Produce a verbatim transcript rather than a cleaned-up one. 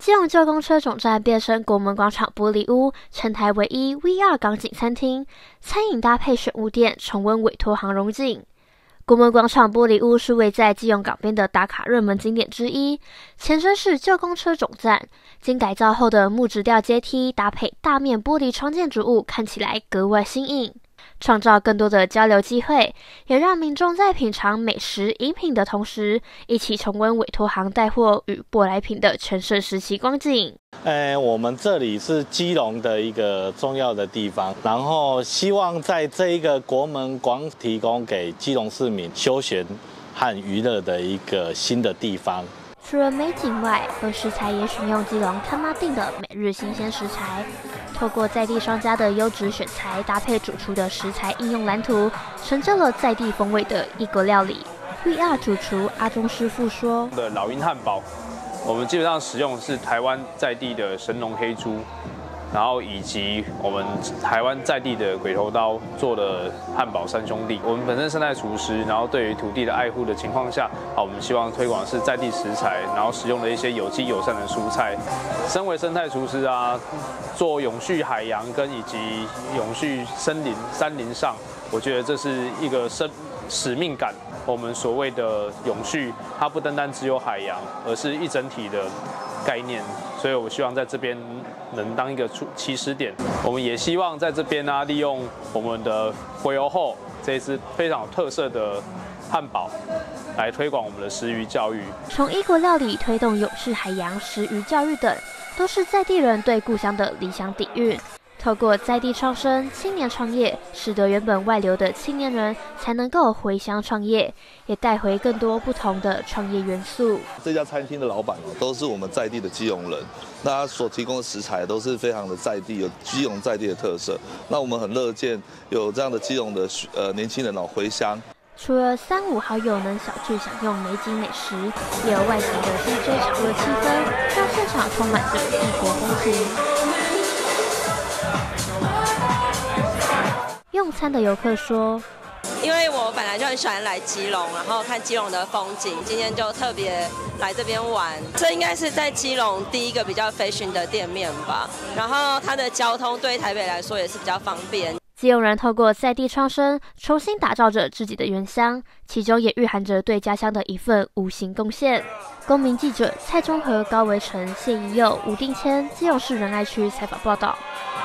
基隆旧公车总站变身国门广场玻璃屋，全台唯一 V R 港景餐厅，餐饮搭配选物店，重温委托行荣景。国门广场玻璃屋是位在基隆港边的打卡热门景点之一，前身是旧公车总站，经改造后的木质吊阶梯搭配大面玻璃窗建筑物，看起来格外新颖。创造更多的交流机会，也让民众在品尝美食饮品的同时，一起重温委托行带货与舶来品的全盛时期光景。 呃，我们这里是基隆的一个重要的地方，然后希望在这一个国门广提供给基隆市民休闲和娱乐的一个新的地方。 除了美景外，和食材也选用基隆看妈定的每日新鲜食材，透过在地商家的优质选材，搭配主厨的食材应用蓝图，成就了在地风味的异国料理。V R 主厨阿忠师傅说：“ 的老鹰汉堡，我们基本上使用的是台湾在地的神农黑猪。”然后以及我们台湾在地的鬼头刀做的汉堡三兄弟，我们本身生态厨师，然后对于土地的爱护的情况下，啊，我们希望推广的是在地食材，然后使用的一些有机友善的蔬菜。身为生态厨师啊，做永续海洋跟以及永续森林山林上，我觉得这是一个生使命感。我们所谓的永续，它不单单只有海洋，而是一整体的概念。所以我希望在这边能当一个起始点。我们也希望在这边呢、啊，利用我们的回游后这一支非常有特色的汉堡，来推广我们的食鱼教育。 从异国料理推动永续海洋、食鱼教育等，都是在地人对故乡的理想底蕴。透过在地创生、青年创业，使得原本外流的青年人才能够回乡创业，也带回更多不同的创业元素。 这家餐厅的老板都是我们在地的基隆人，那他所提供的食材都是非常的在地，有基隆在地的特色。那我们很乐见有这样的基隆的呃年轻人哦回乡。 除了三五好友能小聚享用美景美食，也有外形的 D J 炒热气氛，让现场充满着异国风情。用餐的游客说：“ 因为我本来就很喜欢来基隆，然后看基隆的风景，今天就特别来这边玩。这应该是在基隆第一个比较 fashion 的店面吧。然后它的交通对台北来说也是比较方便。” 基隆人透过在地创生，重新打造着自己的原乡，其中也蕴含着对家乡的一份无形贡献。公民记者蔡中和、高维成、谢宜佑、吴定谦，基隆市仁爱区采访报道。